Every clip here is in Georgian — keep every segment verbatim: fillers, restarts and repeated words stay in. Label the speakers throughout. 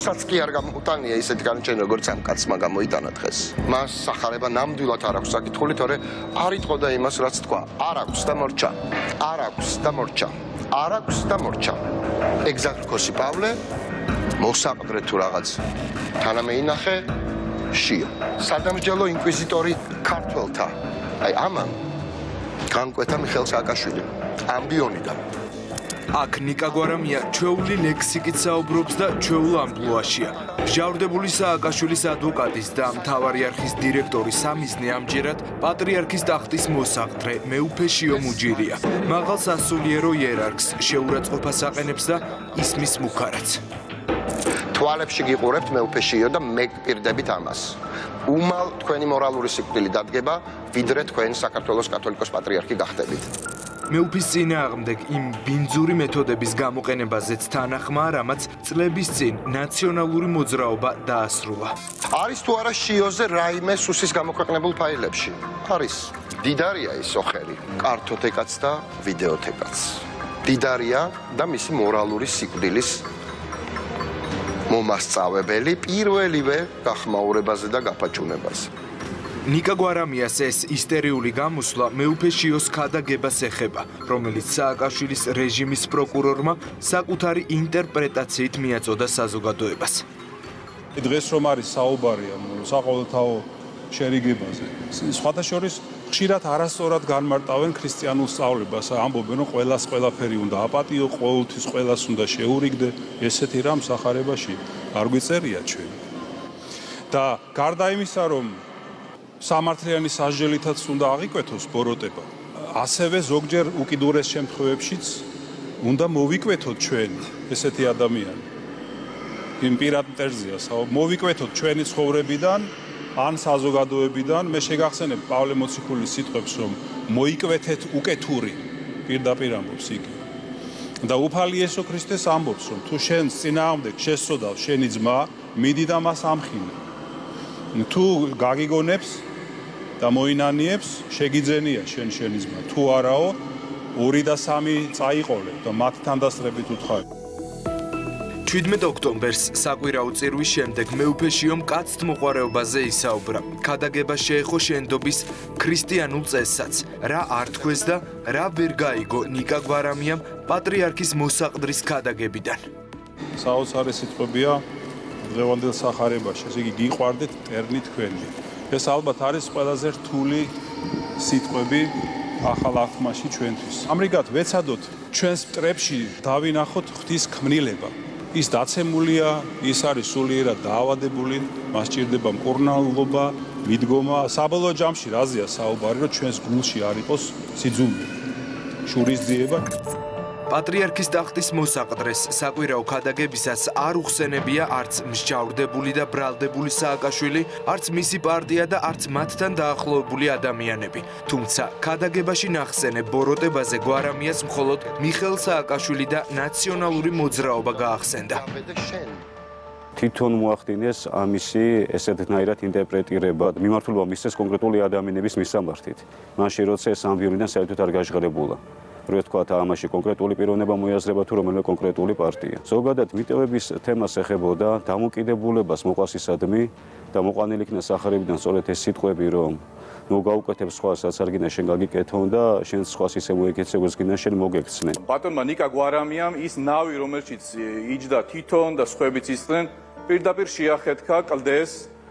Speaker 1: როდესაც კი არ გამოუტანია ისეთი განაჩენი როგორც ამ კაცმა გამოიტანა დღეს. მას სახარება ნამდვილად არ აქვს საკითხული, თორე არ იტყოდა იმას, რაც თქვა. არ აქვს და მორჩა. არ აქვს და მორჩა. არ აქვს და მორჩა. ეგზარქოსი პავლე მოსაყდრე თუ რაღაც თანამეინახე შიო. სადამსჯელო ინკვიზიტორი ქართველთა. აი ამან განკვეთა მიხეილ სააკაშვილი ამბიონიდან.
Speaker 2: აქ ნიკა გვარამია ჩვეული ლექსიკით საუბრობს და ჩვეულ ამპლუაშია. მჟავრდებული სააკაშვილის ადვოკატის და მთავარი არქის დირექტორის სამიზნე ამჯერად პატრიარქის ტახტის მოსაყდრე მეუფე შიო მუჯირია. მაღალ სასულიერო იერარქს შეურაცხყოფას აყენებს და ისმის მუქარაც.
Speaker 1: თვალებში გიყურებთ მეუფე შიო და მე გპირდებით ამას. უმალ თქვენი მორალური სიკვდილი დადგება, ვიდრე თქვენ საქართველოს კათოლიკოს პატრიარქი გახდებით.
Speaker 2: მეუფის წინააღმდეგ იმ ბინძური მეთოდების გამოყენებაზეც თანახმაა, რამაც წლების წინ ნაციონალური მოძრაობა დაასრულა.
Speaker 1: არის თუ არა შიოზე რაიმე სუსის გამოქვეყნებულ ფაილებში? არის. დიდარია ის ოხერი, კარტოთეკაც და ვიდეოთეკაც. დიდარია და მისი მორალური სიკვდილის მომასწავებელი პირველივე გახმაურებაზე და გაფაჩუნებაზე.
Speaker 2: ნიკა გვარამიას ეს ისტერიული გამოსვლა მეუფე შიოს ქადაგებას ეხება, რომელიც სააკაშვილის რეჟიმის პროკურორმა საკუთარი ინტერპრეტაციით მიაწოდა საზოგადოებას.
Speaker 3: დღეს რომ არის საუბარი ამ საყოველთაო შერიგებაზე, სხვათა შორის ხშირად არასწორად განმარტავენ ქრისტიანულ სწავლებას, ამბობენ რომ ყველას ყველაფერი უნდა აპატიო, ყოველთვის ყველას უნდა შეურიგდე, ესეთი რამ სახარებაში არ გვიწერია ჩვენ. და გარდა იმისა, რომ სამართლიანი სასჯელითაც უნდა აღიკვეთოს ბოროტება, ასევე ზოგჯერ უკიდურეს შემთხვევებშიც უნდა მოვიკვეთოთ ჩვენ ესეთი ადამიანი. იმ პირად მტერზეა, მოვიკვეთოთ ჩვენი ცხოვრებიდან ან საზოგადოებიდან. მე შეგახსენებ პავლე მოციქულის სიტყვებს, რომ მოიკვეთეთ უკეთური, პირდაპირ ამბობს იგი. და უფალი იესო ქრისტეს ამბობს, რომ თუ შენს წინააღმდეგ შესწოდავს შენი ძმა, მიდი და მას ამხილე. თუ გაგიგონებს და მოინანიებს, შეგიძენია შენ შენი ძმა. თუ არაო, ორი და სამი წაიყოლე და მათთან დასწრებით უთხარი.
Speaker 2: ჩვიდმეტ ოქტომბერს საკვირაო წირვის შემდეგ მეუფე შიომ კაცთ მოყვარეობაზე ისაუბრა. ქადაგება შეეხო შენდობის ქრისტიანულ წესსაც. რა არ თქვეს და რა ვერ გაიგო ნიკა გვარამიამ პატრიარქის მოსაყდრის ქადაგებიდან.
Speaker 3: საოცარი სიტყვებია დღევანდელ სახარებაში, ესე იგი გიყვარდეთ მტერნი თქვენი. ეს ალბათ არის ყველაზე რთული სიტყვები ახალ აღთქმაში ჩვენთვის. ამრიგად ვეცადოთ ჩვენს მტრებში დავინახოთ ღვთის ქმნილება. ის დაცემულია, ის არის სულიერად დაავადებული, მას ჭირდება მკურნალობა, მიდგომა. საბოლოო ჯამში რაზეა საუბარი, რომ ჩვენს გულში არ იყოს სიძულვე, შურისძიება.
Speaker 2: პატრიარქის ტახტის მოსაყდრეს საკვირაო ქადაგებისას არ უხსენებია არც მსჯავრდებული და ბრალდებული სააკაშვილი, არც მისი პარტია და არც მათთან დაახლოებული ადამიანები. თუმცა ქადაგებაში ნახსენებ ბოროტებაზე გვარამიას მხოლოდ მიხეილ სააკაშვილი და ნაციონალური მოძრაობა გაახსენდა.
Speaker 4: თვითონ მოახდინეს ამისი ესეთნაირად ინტერპრეტირება, მიმართულება მისცეს კონკრეტული ადამიანების მისამართით. მაშინ როცა ეს ამბიონიდან საერთოდ არ გაჟღერებულა. რო ვთქვათ, ამაში კონკრეტული პიროვნება მოიაზრება თუ რომელიმე კონკრეტული პარტია. ზოგადად მიტოვების თემას ეხებოდა დამოკიდებულებას მოყვასისადმი და მოყვანილი იქნა სახარებიდან სწორედ ეს სიტყვები, რომ ნუ გაუკეთებ სხვას, რაც არ გინდა შენ გაგიკეთონ და შენ სხვას ისე მოეკეთებ, როგორც გინდა შენ მოგექცნენ.
Speaker 5: ბატონმა ნიკა გვარამიამ ის ნავი, რომელშიც იჯდა თვითონ და სხვაებიც ისწრენ, პირდაპირ შეახეთქა კლდეს,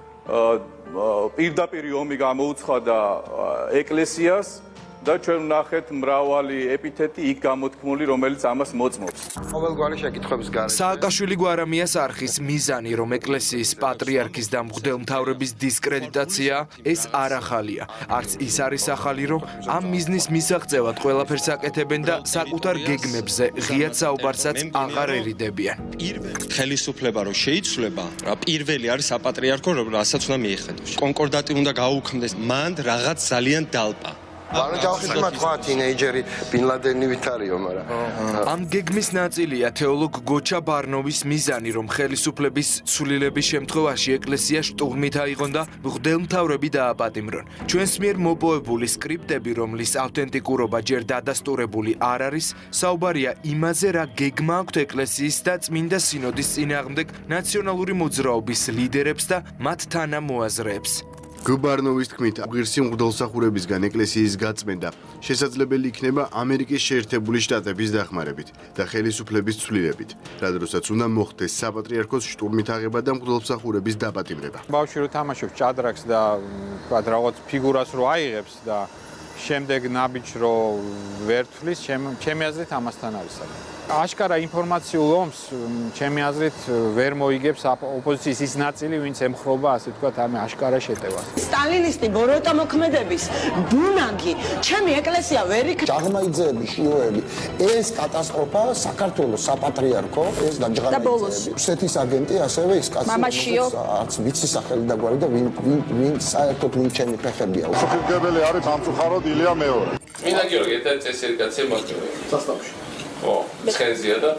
Speaker 5: პირდაპირი ომი გამოუცხადა ეკლესიას. და ჩვენ ვნახეთ მრავალი ეპითეტი იქ გამოთქმული, რომელიც ამას მოწმობს.
Speaker 1: ყოველგვარი შეკითხვების გარშემო
Speaker 2: სააკაშვილი გვარამიას არხის მიზანი, რომ ეკლესიის პატრიარქის და მღვდელმთავრების დისკრედიტაცია, ეს არ ახალია. არც ის არის ახალი, რომ ამ მიზნის მისაღწევად ყველაფერს აკეთებენ და საკუთარ გეგმებზე ღიად საუბარსაც აღარ ერიდებიან.
Speaker 6: ხელისუფლება რო შეიცვლება, რა პირველი არის საპატრიარქო, რასაც უნდა მიეხედოს. კონკორდატი უნდა გაუქმდეს, მან რაღაც ძალიან დალპა.
Speaker 1: ვანჯალხი თქვა თინეიჯერი ბინ ლადენი ვითარიო, მაგრამ
Speaker 2: ამ გეგმის ნაწილია თეოლოგ გოჩა ბარნოვის მიზანი, რომ ხელისუფლების ცვლილების შემთხვევაში ეკლესია შტურმით აიღონ და მღვდელმთავრები დააპატიმრონ. ჩვენს მიერ მოპოვებული სკრიპტები, რომლის ავთენტიკურობა ჯერ დადასტურებული არ არის, საუბარია იმაზე, რა გეგმა აქვთ ეკლესიის და წმინდა სინოდის წინააღმდეგ ნაციონალური მოძრაობის ლიდერებს და მათ თანამოაზრეებს.
Speaker 7: გუბარნოვის თქმით, ღირსი მღვდელმსახურებისგან ეკლესიის გაწმენდა შესაძლებელი იქნება ამერიკის შეერთებული შტატების დახმარებით და ხელისუფლების ცვლილებით, რა დროსაც უნდა მოხდეს საპატრიარქოს შტურმით აღება და მღვდელმსახურების დაპატიმრება.
Speaker 8: ბავშვი რო თამაშობს ჭადრაკს და ვთქვათ რაღაც ფიგურას რო აიღებს და შემდეგ ნაბიჯს რო ვერ თვლის, ჩემი აზრით ამასთან არის საქმე. აშკარა ინფორმაციულ ომს ჩემი აზრით ვერ მოიგებს ოპოზიციის ის ნაწილი, ვინც ემხრობა, ასე ვთქვათ, ამ აშკარა შეტევას.
Speaker 9: სტალინისტი ბოროტა მოქმედების ბუნაგი ჩემი ეკლესია ვერ იქ
Speaker 1: ჭაღმაიძეები, შიოები, ეს კატასტროფა საქართველოს საპატრიარქო, ეს და ჭაღმაიძეები. რუსეთის აგენტი ასევე ის კაცი, არც ვიცი სახელი და გვარი და ვინ ვინ საერთოდ ვინ ჩემი ფეხებია.
Speaker 10: უხილგებელი არის სამწუხაროდ ილია მეორე.
Speaker 5: მინდა გიორგი, ერთ წესიერი კაცია მაგარი. სასტავში. ო, ხენზია და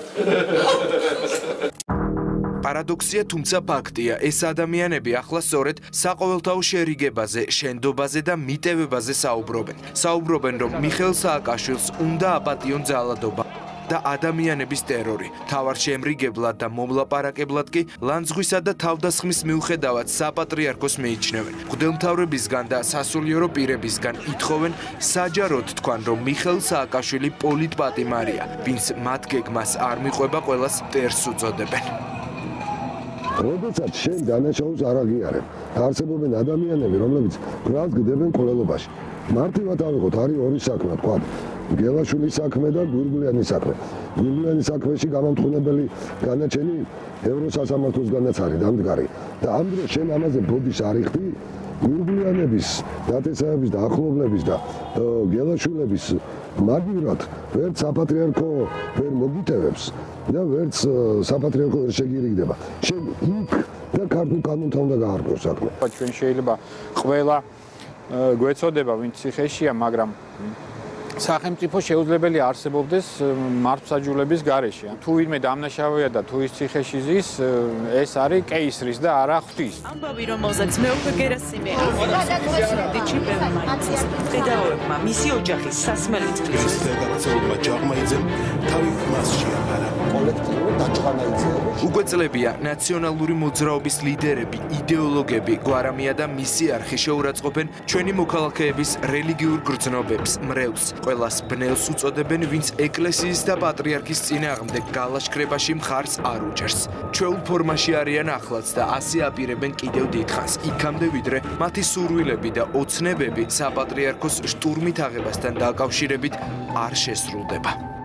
Speaker 2: პარადოქსია, თუმცა ფაქტია, ეს ადამიანები ახლა სწორედ საყოველთაო შერიგებაზე, შენდობაზე და მიტევებაზე საუბრობენ. საუბრობენ, რომ მიხეილ სააკაშვილს უნდა აპატიონ ძალადობა და ადამიანების ტერორი. თავარ შემრიგებლად და მომლაპარაკებლად კი ლანძღვისა და თავდასხმის მიუხედავად საპატრიარქოს მიიჩნევენ. მღვდელმთავრებისგან და სასულიერო პირებისგან ითხოვენ საჯაროდ თქვან, რომ მიხეილ სააკაშვილი პოლიტპატიმარია, ვინც მათ გეგმას არ მიყვება, ყველას მტერს უწოდებენ.
Speaker 10: როდესაც შენ დანაშაულს არ აღიარებ, არსებობენ ადამიანები, რომლებიც ბრალს გდებენ ყოლელობაში. მარტივად ავიღოთ, არის ორი საქმე, თქვა გელაშვილის საქმე და გურგულიანის საქმე. გურგულიანის საქმეში გამამტყუნებელი განაჩენი ევროსასამართლოსგანაც არის დამდგარი. და ამ დროს შენ ამაზე ბოდიშს არ იხდი, გურგულიანების, ნათესავების და ახლობლების და გელაშვილების მაგივრად ვერც საპატრიარქო ვერ მოგიტევებს და ვერც საპატრიარქო ვერ შეგირიგდება. შენ იქ და ქართულ კანონთან უნდა გაარკვევ საქმე.
Speaker 8: ჩვენ შეიძლება ყველა გვეწოდება, ვინც ციხეშია, მაგრამ სახელმწიფო შეუძლებელი არსებობდეს მართლმსაჯულების გარეშე. თუ ვინმე დამნაშავეა და თუ ის ციხეში ზის, ეს არის კეისრის და არა ღვთის.
Speaker 11: ამბავი, რომელზეც მეუღლე გერასიმე დიჩიბელმაიცის დედაოებმა მისი ოჯახის სასმელი წყლის
Speaker 12: დედაგაცებულმა ჭაღმაიძემ თავი მასში აფარა.
Speaker 1: კოლექტიური დაჭღანაიძეები.
Speaker 2: უკვე წლებია ნაციონალური მოძრაობის ლიდერები, იდეოლოგები, გვარამია და მისი არხი შეურაცხყოფენ ჩვენი მოქალაქეების რელიგიურ გრძნობებს, მრევლს. ყველას ბნელს უწოდებენ, ვინც ეკლესიის და პატრიარქის წინააღმდეგ გალაშქრებაში მხარს არ უჭერს. ჩვეულ ფორმაში არიან ახლაც და ასე აპირებენ კიდევ დიდხანს, იქამდე ვიდრე მათი სურვილები და ოცნებები საპატრიარქოს შტურმით აღებასთან დაკავშირებით არ შესრულდება.